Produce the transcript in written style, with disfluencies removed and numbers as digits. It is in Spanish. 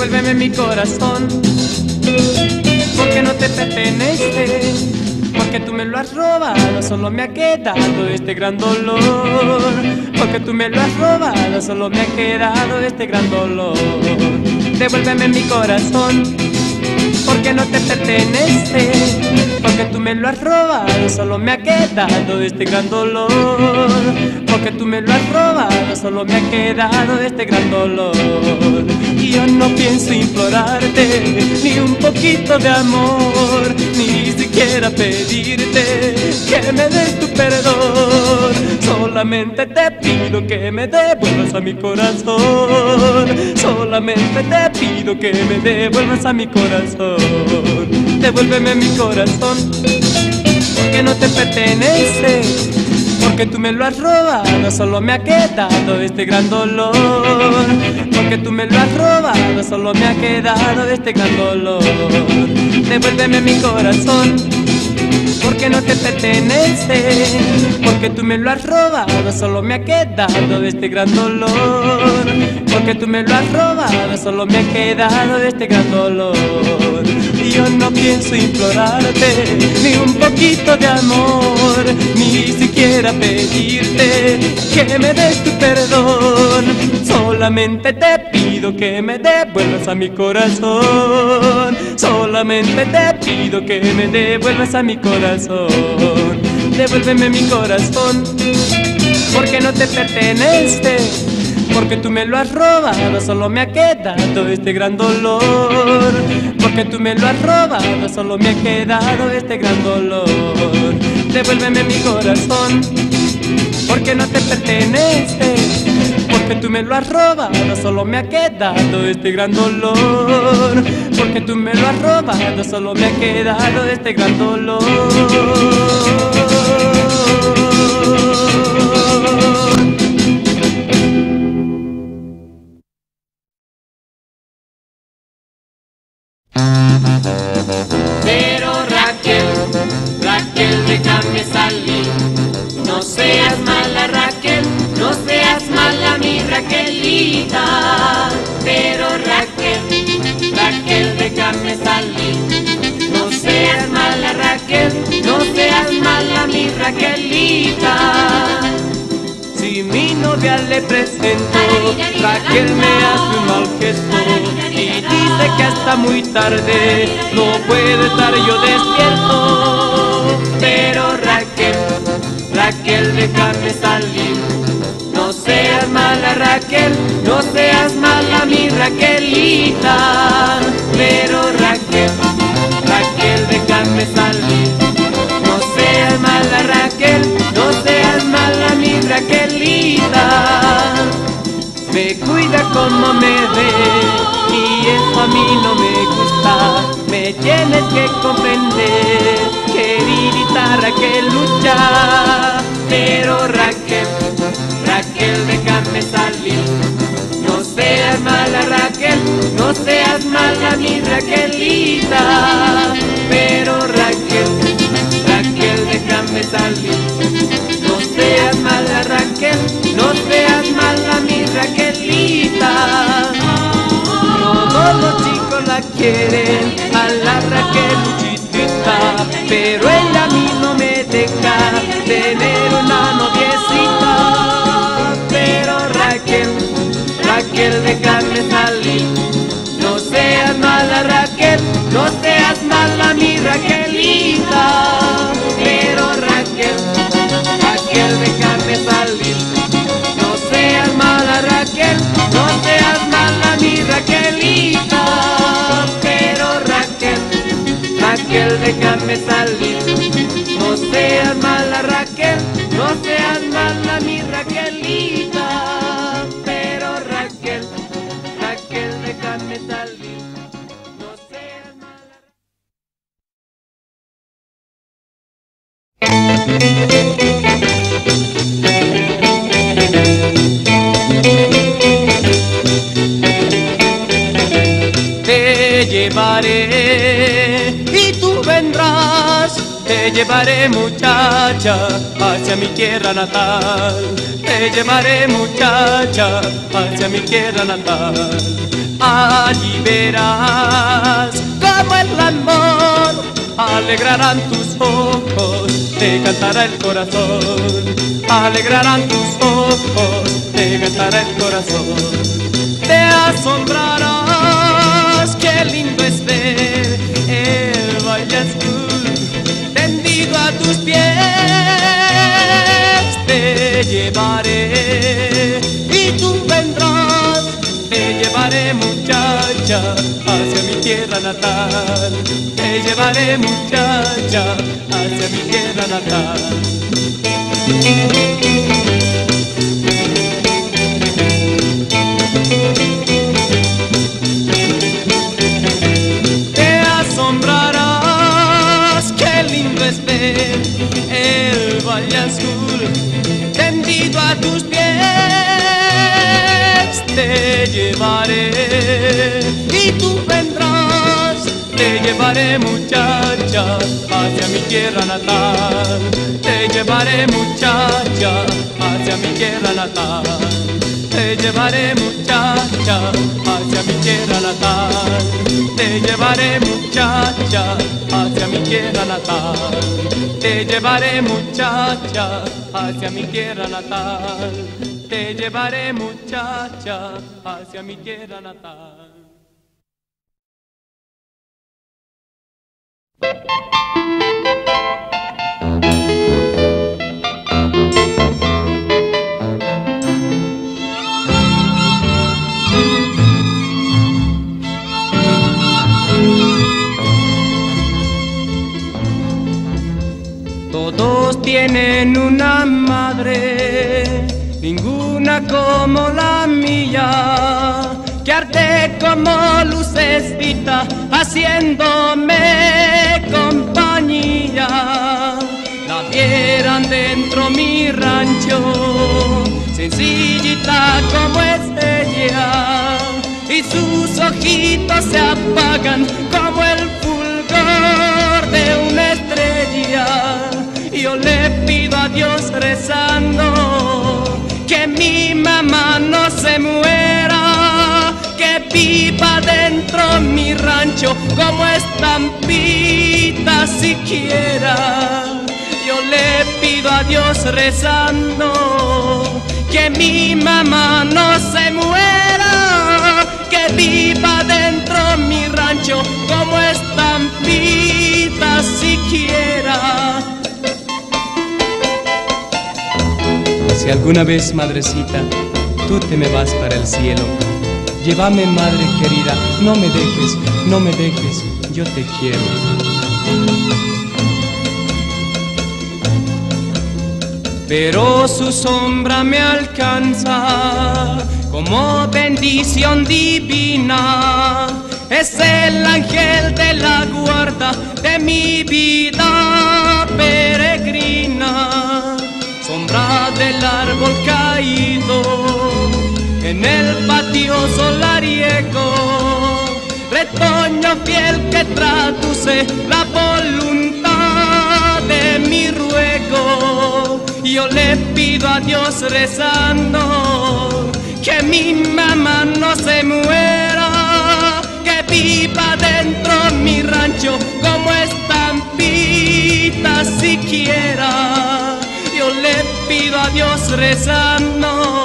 Devuélveme mi corazón, porque no te pertenece, porque tú me lo has robado, solo me ha quedado este gran dolor. Porque tú me lo has robado, solo me ha quedado este gran dolor. Devuélveme mi corazón, porque no te pertenece, porque tú me lo has robado, solo me ha quedado este gran dolor. Porque tú me lo has robado, solo me ha quedado este gran dolor. Y yo no pienso implorarte ni un poquito de amor, ni siquiera pedirte que me des tu perdón. Solamente te pido que me devuelvas a mi corazón. Solamente te pido que me devuelvas a mi corazón. Devuélveme mi corazón, porque no te pertenece, porque tú me lo has robado, solo me ha quedado este gran dolor. Porque tú me lo has robado, solo me ha quedado este gran dolor. Devuélveme mi corazón, porque no te pertenece, porque tú me lo has robado, solo me ha quedado este gran dolor. Porque tú me lo has robado, solo me ha quedado este gran dolor. Y yo no pienso implorarte ni un poquito de amor, ni siquiera pedirte que me des tu perdón. Solamente te pido que me devuelvas a mi corazón. Solamente te pido que me devuelvas a mi corazón. Devuélveme mi corazón, porque no te pertenece, porque tú me lo has robado, solo me ha quedado este gran dolor. Porque tú me lo has robado, solo me ha quedado este gran dolor. Devuélveme mi corazón, porque no te pertenece, porque tú me lo has robado, solo me ha quedado este gran dolor. Porque tú me lo has robado, solo me ha quedado este gran dolor. Pero Raquel, Raquel, déjame salir. No seas mala, Raquel, no seas mala, mi Raquelita. Pero Raquel, Raquel, déjame salir. No seas mala, Raquel, no seas mala, mi Raquelita. Si mi novia le presento, Raquel me hace un mal gesto y dice que hasta muy tarde no puedo estar yo despierto. Pero Raquel, Raquel, déjame salir. No seas mala, Raquel, no seas mala, mi Raquelita. Pero Raquel, Raquel, déjame salir. No seas mala, Raquel, no seas mala, mi Raquelita. Me cuida como me ve y eso a mí no me gusta. Me tienes que comprender, queridita Raquelucha. Pero Raquel, Raquel, déjame salir. No seas mala, Raquel, no seas mala, mi Raquelita. Pero Raquel, Raquel, déjame salir. No seas mala, Raquel, no seas mala, mi Raquelita. Todos los chicos la quieren, a la Raqueluchitita, pero él a mí no me deja tener una noviecita. Pero Raquel, Raquel, déjame salir. No seas mala, Raquel, no seas mala, mi Raquelita. Pero Raquel, Raquel, déjame salir. No seas mala, Raquel, no seas mala, mi Raquelita. Pero Raquel, Raquel, déjame salir. No seas mala, Raquel, no seas mala, mi Raquelita. Pero Raquel, Raquel, déjame salir. No seas mala. Te llevaré y tú vendrás. Te llevaré, muchacha, hacia mi tierra natal. Te llevaré, muchacha, hacia mi tierra natal. allí verás como el amor alegrarán tus ojos, te cantará el corazón, alegrarán tus ojos, te cantará el corazón. Te asombrarás, qué lindo es ver el baile azul tendido a tus pies. Te llevaré y tú vendrás, te llevaré muchacha hacia mi tierra natal, te llevaré muchacha hacia mi tierra natal. Te asombrarás, qué lindo es ver el valle azul tendido a tus pies. Te llevaré y tú vendrás, te llevaré muchacha hacia mi tierra natal, te llevaré muchacha hacia mi tierra natal, te llevaré muchacha hacia mi tierra natal, te llevaré muchacha hacia mi tierra natal, te llevaré muchacha hacia mi tierra natal, te llevaré muchacha hacia mi tierra natal. Todos tienen una madre, ninguna como la mía, que arde como lucecita haciéndome compañía. La vieran dentro mi rancho, sencillita como es ella, y sus ojitos se apagan como el fulgor de una estrella. Yo le pido a Dios rezando que mi mamá no se muera, que viva dentro mi rancho como estampita siquiera. Yo le pido a Dios rezando que mi mamá no se muera, que viva dentro mi rancho como estampita siquiera. Si alguna vez, madrecita, tú te me vas para el cielo, llévame, madre querida, no me dejes, no me dejes, yo te quiero. Pero su sombra me alcanza como bendición divina, es el ángel de la guarda de mi vida peregrina. Sombra del árbol caído en el patio solariego, retoño fiel que traduce la voluntad de mi ruego. Yo le pido a Dios rezando que mi mamá no se muera, que viva dentro mi rancho como estampita siquiera. Yo le pido a Dios rezando